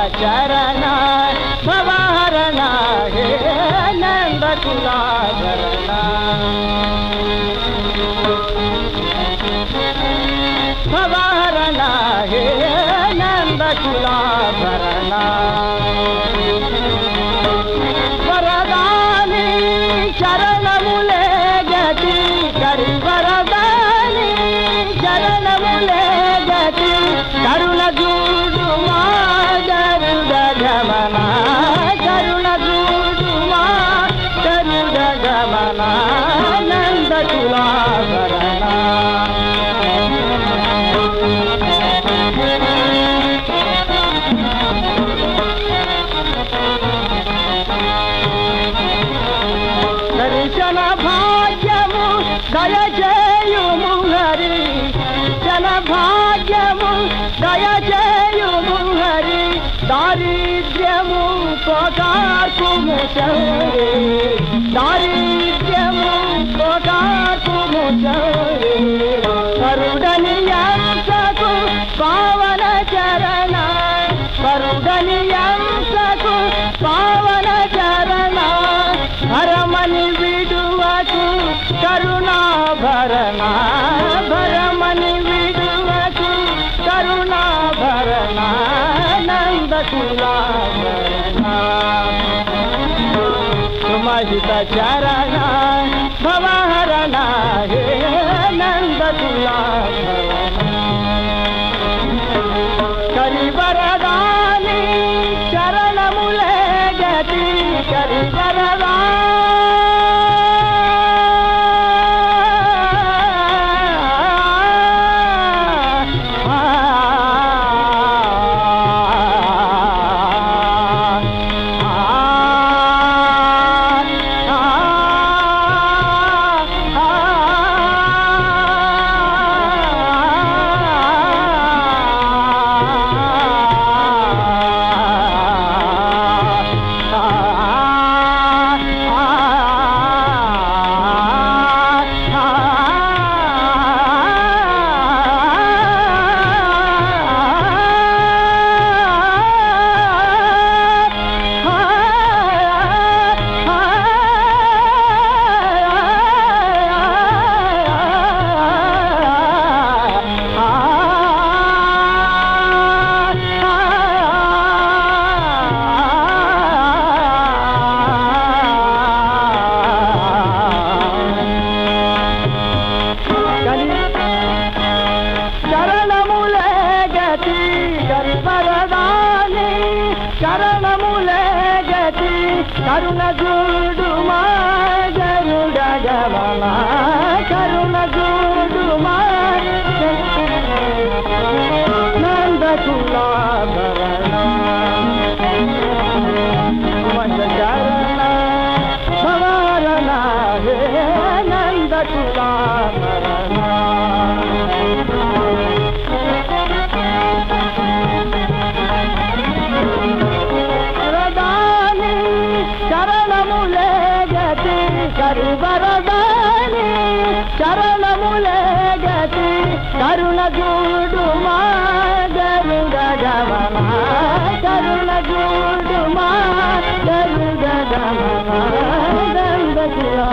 చరణ భవహరణ హే నంద కులాభరణ భవహరణ హే నంద కులాభరణ వరదాని చరణములే గతి కరి వరదాని చరణములే గతి కరుణ చూడు మా గరుడ గమన కరుణ చూడు మా గరుడ గమన నంద కులాభరణ దర్శన భాగ్యము దయచేయుము హరి జన భాగ్యము దయచేయుము హరి దారిద్ర్యము కోకార్కుము చౌరి దారిద్ర్యము కోకార్కుము చౌరి కరుడనియంసకు పావన చరణ కరుడనియంసకు పావన చరణ భరమని విడువకు కరుణాభరణ భరమని విడువకు కరుణాభరణ నంద కులాభరణ సుమహిత చరణ భవహరణ హే నంద కులాభరణ కరివరదాని చరణములే గతి కరివరదా చరణములే గతి కరుణ చూడు మా గరుడ గమన కరుణ చూడు మా నంద కులాభరణ చరణ భవహరణ హే నంద కులాభరణ చరణములే గతి కరివరదాని చరణములే గతి కరుణ చూడు మా గరుడ గమన కరుణ చూడు మా గరుడ గమన నంద కులాభరణ